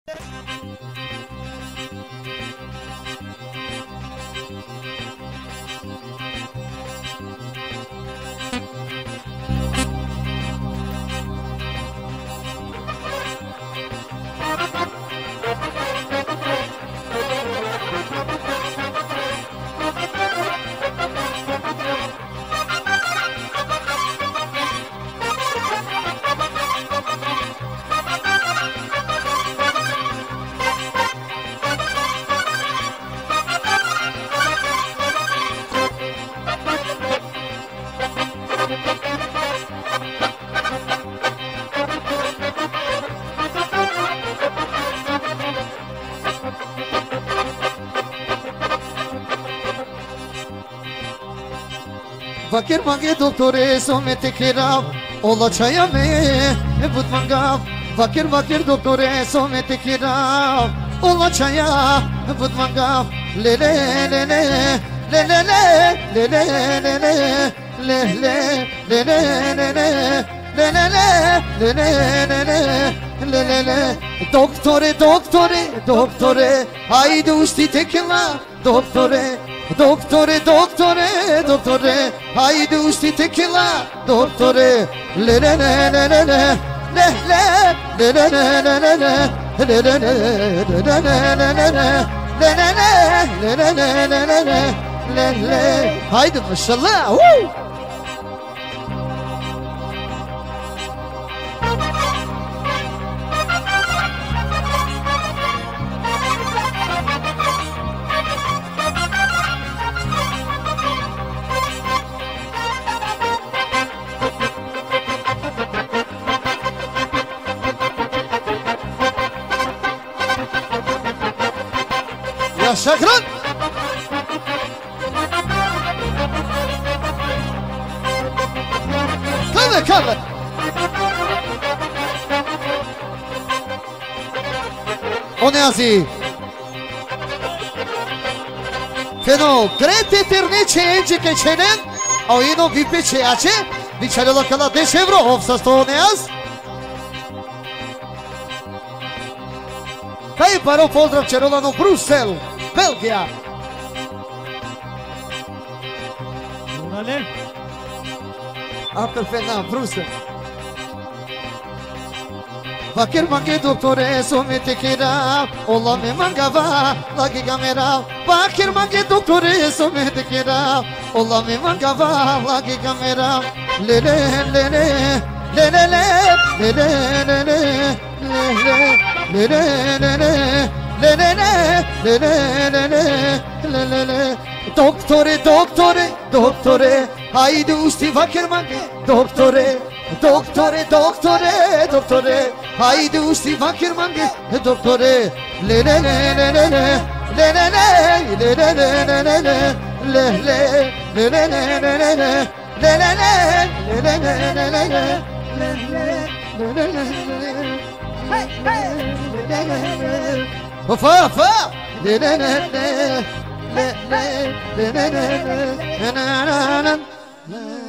Vakir mange doktore somete kirav Ola çaya me bud mangav Vakir doktore somete kirav Ola çaya bud mangav Le le le le Le le le Le le le le Le le le le le Le le le Le le le Le le Doktore Haydi usti tekila Doktore Haydi usti tekila Doktore Le le le le le le Le le le le le le Le le le le le le le Le le Haydi maşallah Şakran Kaldır O ne yazı Feno Grete ternice enci keçenen A ino vipe ceace Dicere la cala 10 euro Ofsa sto ne yaz Kaj paro pozdrav Čerolano Brusel Belgija Apel fena Brusel Vakir mange doktore somete kira Ola me mangava lagi kamera Vakir mange doktore somete kira Ola me mangava lagi kamera Le le le le Le le le Le le le le Le le le le Le le le Le le le Doktore Haydi usti vakir mange Doktore Haydi usti vakir mange Doktore Le le le le le le Le le le Le le le le le Le le Le le le le le Le le le Le le le le le Le le le Hey hey Fa Le le le le Le le le le Le le le